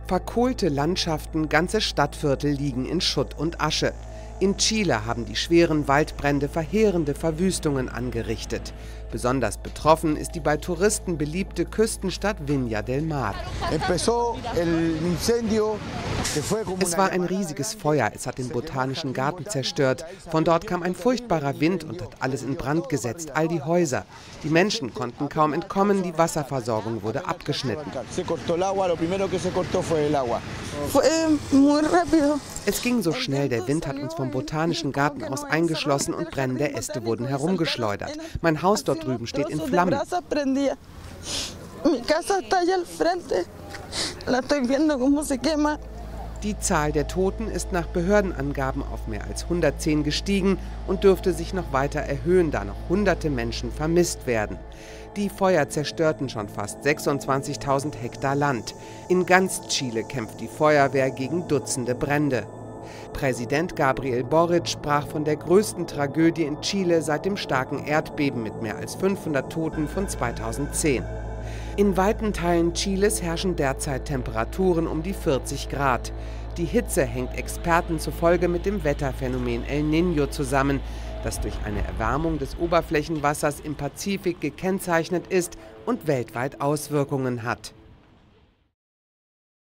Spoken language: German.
Verkohlte Landschaften, ganze Stadtviertel liegen in Schutt und Asche. In Chile haben die schweren Waldbrände verheerende Verwüstungen angerichtet. Besonders betroffen ist die bei Touristen beliebte Küstenstadt Viña del Mar. Es war ein riesiges Feuer, es hat den Botanischen Garten zerstört. Von dort kam ein furchtbarer Wind und hat alles in Brand gesetzt, all die Häuser. Die Menschen konnten kaum entkommen, die Wasserversorgung wurde abgeschnitten. Es ging so schnell, der Wind hat uns vom Botanischen Garten aus eingeschlossen und brennende Äste wurden herumgeschleudert. Mein Haus dort drüben steht in Flammen. Die Zahl der Toten ist nach Behördenangaben auf mehr als 110 gestiegen und dürfte sich noch weiter erhöhen, da noch hunderte Menschen vermisst werden. Die Feuer zerstörten schon fast 26.000 Hektar Land. In ganz Chile kämpft die Feuerwehr gegen Dutzende Brände. Präsident Gabriel Boric sprach von der größten Tragödie in Chile seit dem starken Erdbeben mit mehr als 500 Toten von 2010. In weiten Teilen Chiles herrschen derzeit Temperaturen um die 40 Grad. Die Hitze hängt Experten zufolge mit dem Wetterphänomen El Niño zusammen, das durch eine Erwärmung des Oberflächenwassers im Pazifik gekennzeichnet ist und weltweit Auswirkungen hat.